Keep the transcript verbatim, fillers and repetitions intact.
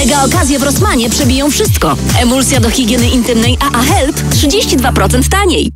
Mega okazje w Rossmanie przebiją wszystko. Emulsja do higieny intymnej A A Help trzydzieści dwa procent taniej.